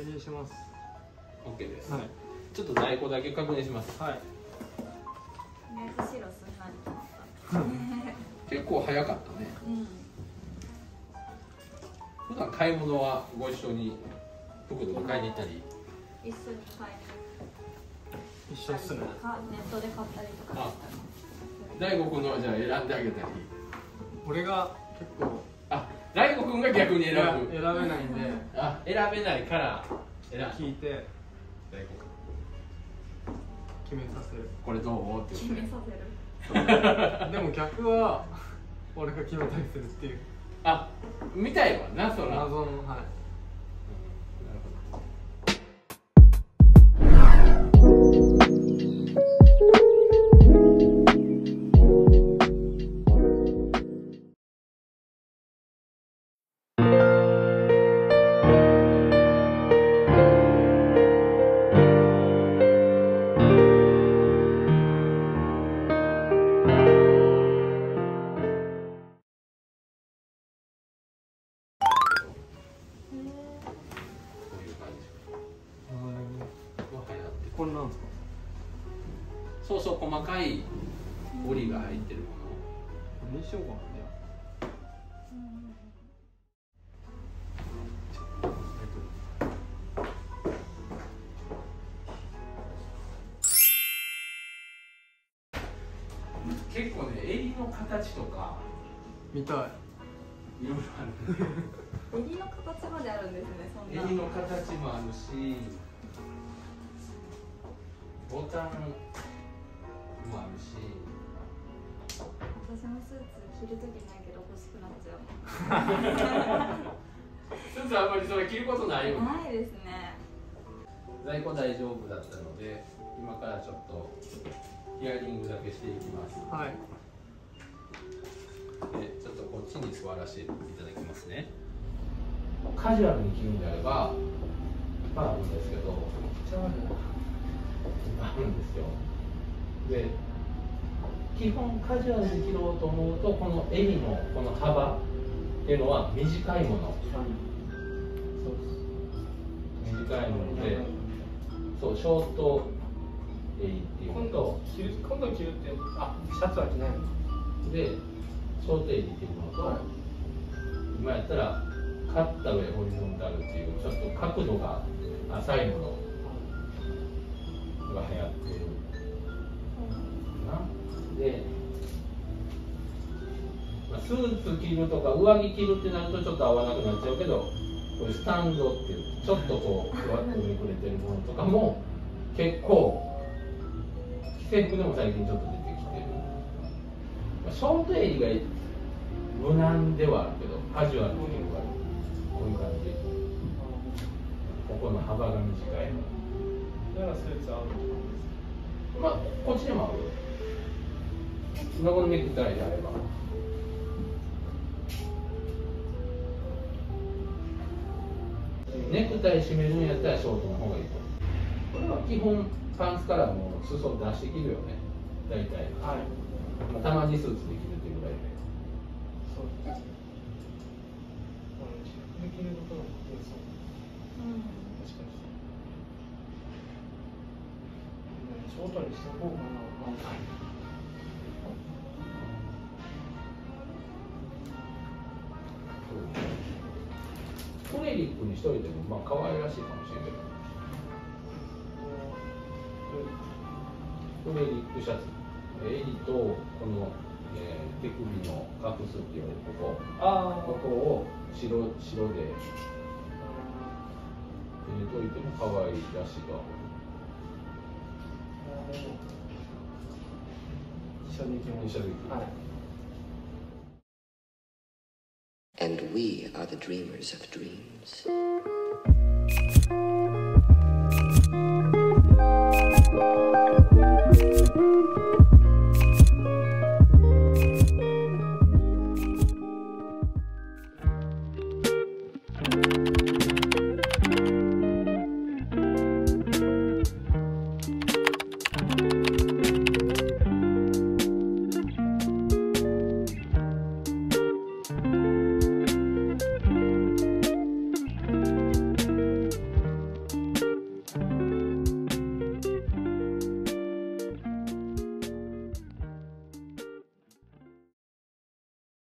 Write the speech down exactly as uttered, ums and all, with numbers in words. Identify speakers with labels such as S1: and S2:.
S1: 認します。
S2: OK です、
S1: はい、
S2: ちょっと在庫だけ確認します。
S1: はい。
S3: とりあえず白すんなりと思った。
S2: 結構早かったね。
S3: うん。
S2: 普段買い物はご一緒に服とか買いに行ったり。
S3: 一緒に買いに。
S1: 一緒っすね。
S3: ネットで買ったりとか。
S2: あ、大悟くんのはじゃあ選んであげたり。
S1: 俺が結構。
S2: あ、大悟くんが逆に選ぶ。
S1: 選べないんで。
S2: あ、選べないから選
S1: 聞いて。
S2: 大悟くん。
S1: 決めさせる。
S2: これどうって
S3: 決めさせる。
S1: でも逆は俺が決めたりするっていう。
S2: あ、見たいわな、その
S1: 謎の、はい。これなんですか？
S2: そうそう、細かい織りが入ってるもの。
S1: これにしようかな。
S2: 結構ね、襟の形とか
S1: 見たい。
S2: いろいろある。
S3: 襟の形まであるんですね。そんな。
S2: 襟の形もあるし、ボタンもあるし。
S3: 私もスーツ着るときないけど欲しくなっちゃう。
S2: スーツあんまりそれ着ることないよね。
S3: ないですね。
S2: 在庫大丈夫だったので、今からちょっとヒアリングだけしていきます。
S1: はい。
S2: で、ちょっとこっちに座らせていただきますね。カジュアルに着るんであれば、まああるんですけど、あるんですよ。で、基本カジュアルに着ろうと思うと、この襟のこの幅っていうのは短いもの。短いもので、そう、ショート襟っていうのと、
S1: 今度着るって、あ、シャツは着ないの
S2: で、ショート襟っていうのと、はい、今やったらカッタウェイホリゾンタルっていうちょっと角度が浅いものが流行ってるな。で、まあ、スーツ着るとか上着着るってなるとちょっと合わなくなっちゃうけど、こういうスタンドっていうちょっとこうふわっとめくれてるものとかも結構制服でも最近ちょっと出てきてる。まあ、ショート襟が無難ではあるけどカジュアルに着るからこういう感じ。ここの幅が短い。
S1: ならスーツ合う。
S2: まあこっちでも合うよ。今このネクタイであれば。ネクタイ締めるんやったらショートの方がいいと思う。これは基本パンツからもう裾出してきるよね。大体。はい。まあ、たまにスーツできるっていうぐらいで。
S1: そうです。できることができそう。うん。確かに。ショートにした方がな。
S2: トレリックにしといてもまあ可愛らしいかもしれないけど。トレリックシャツ、襟とこの、えー、手首の隠すって言われるここ、あここを白白で入れといても可愛いらしいと。
S1: 一緒に行きましょう。はい。
S4: And we are the dreamers of dreams.